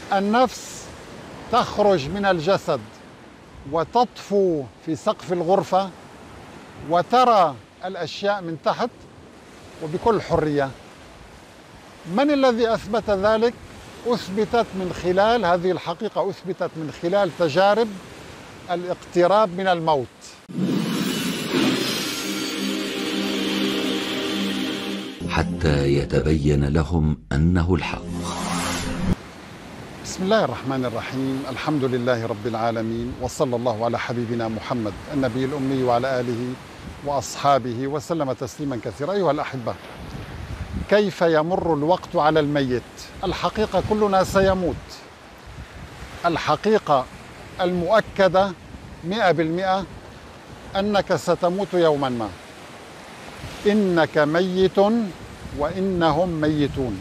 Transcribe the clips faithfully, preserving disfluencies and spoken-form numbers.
النفس تخرج من الجسد وتطفو في سقف الغرفة وترى الأشياء من تحت وبكل حرية. من الذي أثبت ذلك؟ أثبتت من خلال هذه الحقيقة أثبتت من خلال تجارب الاقتراب من الموت. حتى يتبين لهم أنه الحق. بسم الله الرحمن الرحيم، الحمد لله رب العالمين، وصلى الله على حبيبنا محمد النبي الأمي وعلى آله وأصحابه وسلم تسليما كثيرا. أيها الأحبة، كيف يمر الوقت على الميت؟ الحقيقة كلنا سيموت. الحقيقة المؤكدة مئة بالمئة أنك ستموت يوما ما. إنك ميت وإنهم ميتون.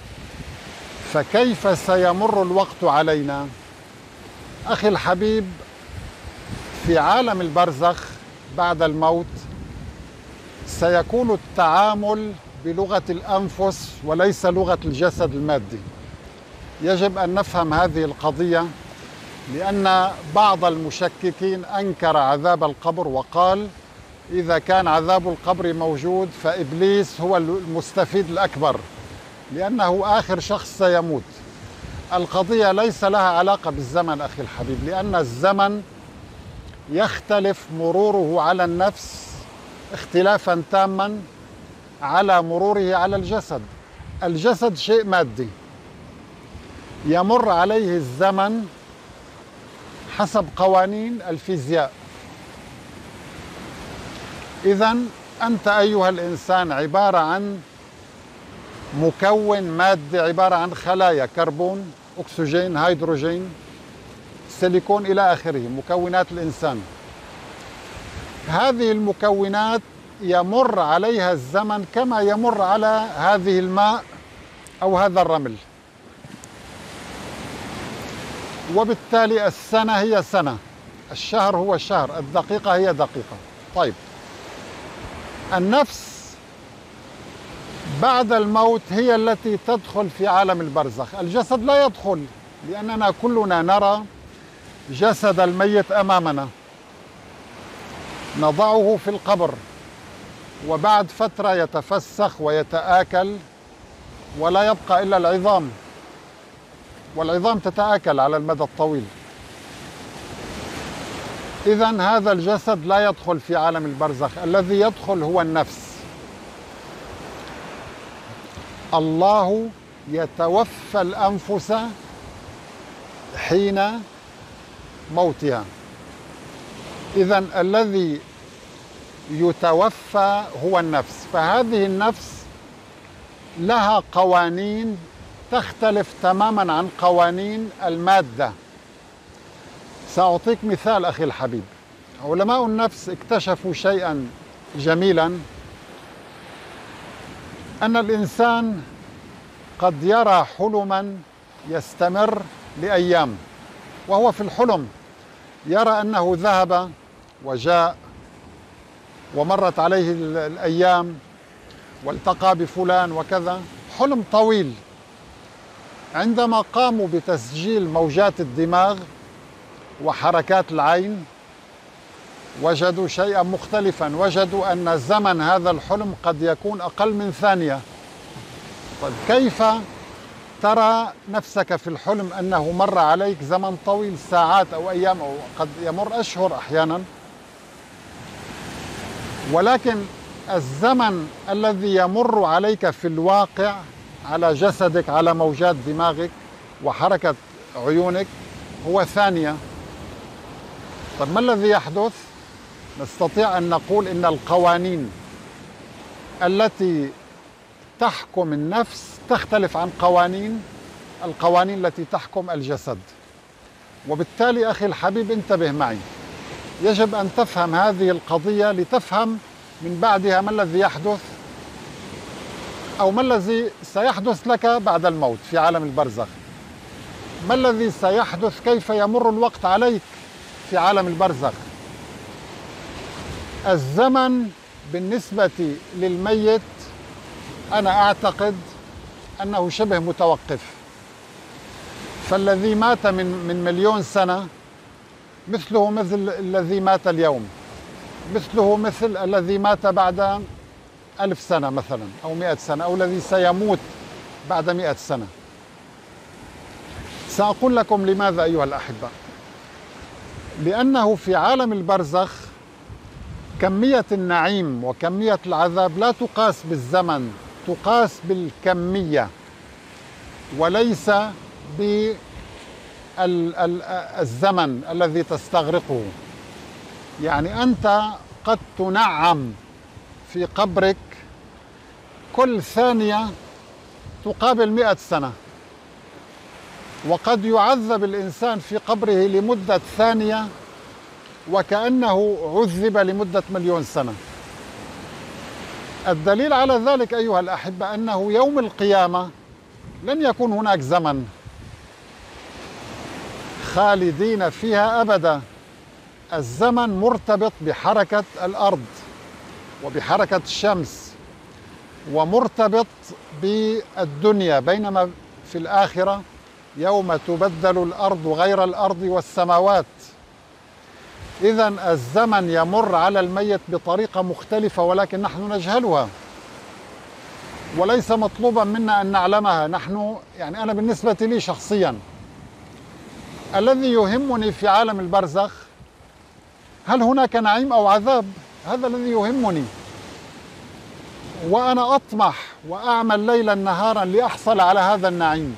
فكيف سيمر الوقت علينا؟ أخي الحبيب، في عالم البرزخ بعد الموت سيكون التعامل بلغة الأنفس وليس لغة الجسد المادي. يجب أن نفهم هذه القضية، لأن بعض المشككين أنكر عذاب القبر وقال إذا كان عذاب القبر موجود فإبليس هو المستفيد الأكبر لأنه آخر شخص سيموت. القضية ليس لها علاقة بالزمن أخي الحبيب، لأن الزمن يختلف مروره على النفس اختلافا تاما على مروره على الجسد. الجسد شيء مادي يمر عليه الزمن حسب قوانين الفيزياء. إذن أنت أيها الإنسان عبارة عن مكون مادي، عبارة عن خلايا كربون، أكسجين، هيدروجين، سيليكون إلى آخره، مكونات الإنسان. هذه المكونات يمر عليها الزمن كما يمر على هذه الماء أو هذا الرمل، وبالتالي السنة هي سنة، الشهر هو شهر، الدقيقة هي دقيقة. طيب، النفس بعد الموت هي التي تدخل في عالم البرزخ. الجسد لا يدخل، لأننا كلنا نرى جسد الميت أمامنا، نضعه في القبر وبعد فترة يتفسخ ويتآكل ولا يبقى إلا العظام، والعظام تتآكل على المدى الطويل. إذن هذا الجسد لا يدخل في عالم البرزخ، الذي يدخل هو النفس. الله يتوفى الأنفس حين موتها. إذن الذي يتوفى هو النفس، فهذه النفس لها قوانين تختلف تماما عن قوانين المادة. سأعطيك مثال أخي الحبيب. علماء النفس اكتشفوا شيئا جميلا، أن الإنسان قد يرى حلما يستمر لأيام، وهو في الحلم يرى أنه ذهب وجاء ومرت عليه الأيام والتقى بفلان وكذا، حلم طويل. عندما قاموا بتسجيل موجات الدماغ وحركات العين وجدوا شيئا مختلفا، وجدوا أن زمن هذا الحلم قد يكون أقل من ثانية. طيب، كيف ترى نفسك في الحلم أنه مر عليك زمن طويل، ساعات أو أيام أو قد يمر أشهر أحيانا؟ ولكن الزمن الذي يمر عليك في الواقع على جسدك، على موجات دماغك وحركة عيونك، هو ثانية. طيب، ما الذي يحدث؟ نستطيع أن نقول إن القوانين التي تحكم النفس تختلف عن قوانين القوانين التي تحكم الجسد. وبالتالي أخي الحبيب، انتبه معي، يجب أن تفهم هذه القضية لتفهم من بعدها ما الذي يحدث أو ما الذي سيحدث لك بعد الموت في عالم البرزخ. ما الذي سيحدث؟ كيف يمر الوقت عليك في عالم البرزخ؟ الزمن بالنسبة للميت أنا أعتقد أنه شبه متوقف. فالذي مات من من مليون سنة مثله مثل الذي مات اليوم، مثله مثل الذي مات بعد ألف سنة مثلا أو مئة سنة، أو الذي سيموت بعد مئة سنة. سأقول لكم لماذا أيها الأحبة. لأنه في عالم البرزخ كمية النعيم وكمية العذاب لا تقاس بالزمن، تقاس بالكمية وليس بالزمن الذي تستغرقه. يعني أنت قد تنعم في قبرك كل ثانية تقابل مئة سنة، وقد يعذب الإنسان في قبره لمدة ثانية وكأنه عذب لمدة مليون سنة. الدليل على ذلك أيها الأحبة أنه يوم القيامة لن يكون هناك زمن خالدين فيها أبدا. الزمن مرتبط بحركة الأرض وبحركة الشمس ومرتبط بالدنيا، بينما في الآخرة يوم تبدل الأرض غير الأرض والسماوات. إذن الزمن يمر على الميت بطريقة مختلفة ولكن نحن نجهلها، وليس مطلوبا منا أن نعلمها. نحن يعني أنا بالنسبة لي شخصيا الذي يهمني في عالم البرزخ هل هناك نعيم أو عذاب، هذا الذي يهمني، وأنا أطمح وأعمل ليلا نهارا لأحصل على هذا النعيم.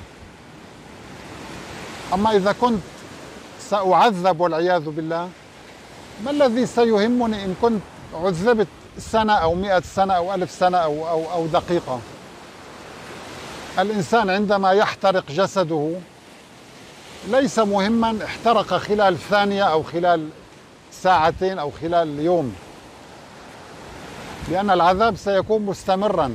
أما إذا كنت سأعذب والعياذ بالله، ما الذي سيهمني إن كنت عذبت سنة أو مئة سنة أو ألف سنة أو, أو, أو دقيقة؟ الإنسان عندما يحترق جسده ليس مهما احترق خلال ثانية أو خلال ساعتين أو خلال يوم، لأن العذاب سيكون مستمرا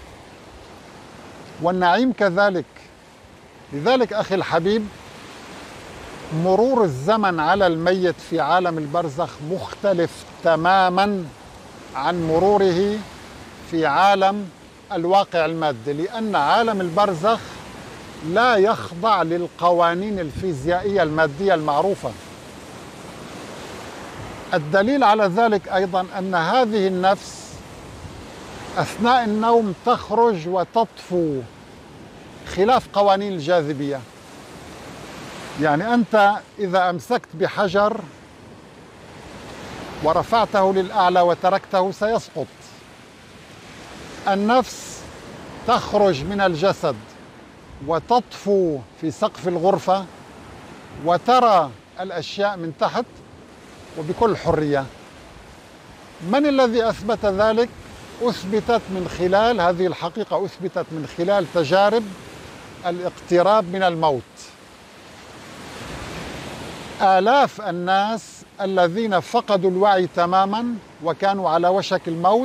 والنعيم كذلك. لذلك أخي الحبيب، مرور الزمن على الميت في عالم البرزخ مختلف تماما عن مروره في عالم الواقع المادي، لأن عالم البرزخ لا يخضع للقوانين الفيزيائية المادية المعروفة. الدليل على ذلك أيضا أن هذه النفس أثناء النوم تخرج وتطفو خلاف قوانين الجاذبية. يعني أنت إذا أمسكت بحجر ورفعته للأعلى وتركته سيسقط. النفس تخرج من الجسد وتطفو في سقف الغرفة وترى الأشياء من تحت وبكل حرية. من الذي أثبت ذلك؟ أثبتت من خلال هذه الحقيقة أثبتت من خلال تجارب الاقتراب من الموت. آلاف الناس الذين فقدوا الوعي تماما وكانوا على وشك الموت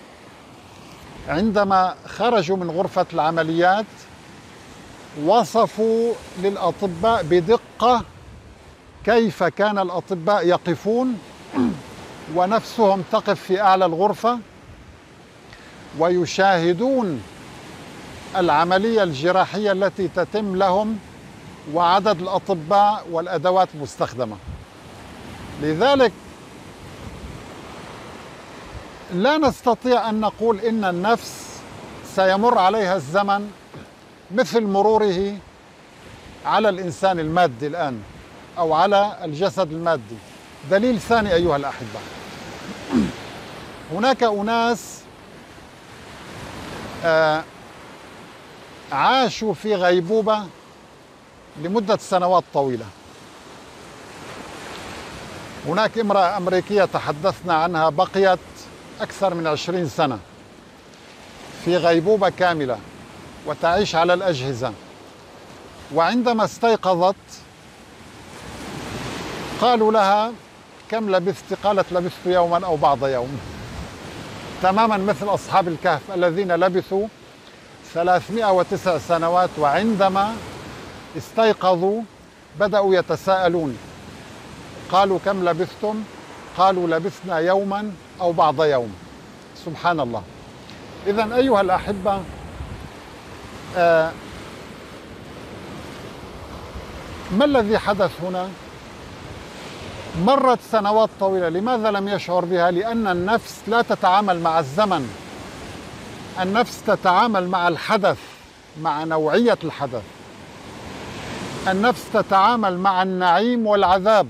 عندما خرجوا من غرفة العمليات وصفوا للأطباء بدقة كيف كان الأطباء يقفون ونفسهم تقف في أعلى الغرفة ويشاهدون العملية الجراحية التي تتم لهم وعدد الأطباء والأدوات المستخدمة. لذلك لا نستطيع أن نقول إن النفس سيمر عليها الزمن مثل مروره على الإنسان المادي الآن أو على الجسد المادي. دليل ثاني أيها الأحبة، هناك أناس آه عاشوا في غيبوبة لمدة سنوات طويلة. هناك امرأة أمريكية تحدثنا عنها بقيت أكثر من عشرين سنة في غيبوبة كاملة وتعيش على الأجهزة، وعندما استيقظت قالوا لها كم لبثت؟ قالت لبثت يوما أو بعض يوم، تماما مثل أصحاب الكهف الذين لبثوا ثلاثمائة وتسع سنوات وعندما استيقظوا بدأوا يتساءلون، قالوا كم لبثتم؟ قالوا لبثنا يوما أو بعض يوم. سبحان الله. إذن أيها الأحبة، آه ما الذي حدث هنا؟ مرت سنوات طويلة، لماذا لم يشعر بها؟ لأن النفس لا تتعامل مع الزمن، النفس تتعامل مع الحدث، مع نوعية الحدث. النفس تتعامل مع النعيم والعذاب.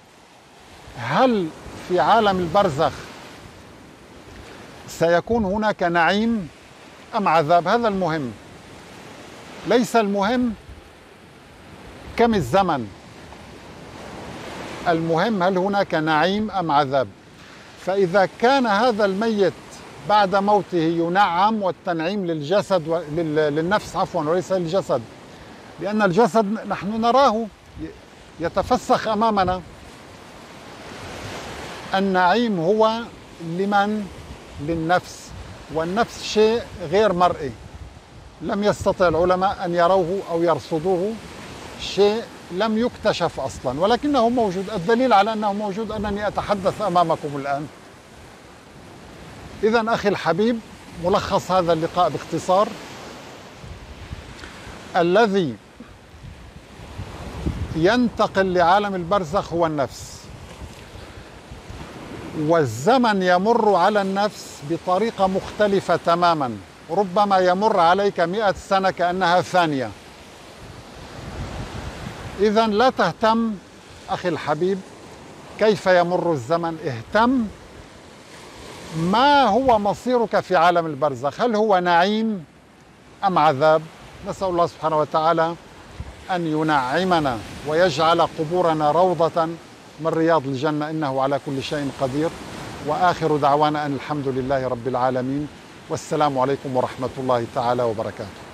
هل في عالم البرزخ سيكون هناك نعيم أم عذاب؟ هذا المهم، ليس المهم كم الزمن، المهم هل هناك نعيم أم عذاب. فإذا كان هذا الميت بعد موته ينعم، والتنعيم للجسد و... للنفس عفوا وليس للجسد، لأن الجسد نحن نراه يتفسخ أمامنا. النعيم هو لمن؟ للنفس، والنفس شيء غير مرئي، لم يستطع العلماء أن يروه أو يرصدوه، شيء لم يكتشف أصلا، ولكنه موجود. الدليل على أنه موجود أنني أتحدث أمامكم الآن. إذن أخي الحبيب، ملخص هذا اللقاء باختصار: الذي ينتقل لعالم البرزخ هو النفس، والزمن يمر على النفس بطريقة مختلفة تماما، ربما يمر عليك مئة سنة كأنها ثانية. إذن لا تهتم أخي الحبيب كيف يمر الزمن، اهتم ما هو مصيرك في عالم البرزخ، هل هو نعيم أم عذاب؟ نسأل الله سبحانه وتعالى أن ينعمنا ويجعل قبورنا روضة من رياض الجنة، إنه على كل شيء قدير. وآخر دعوانا أن الحمد لله رب العالمين، والسلام عليكم ورحمة الله تعالى وبركاته.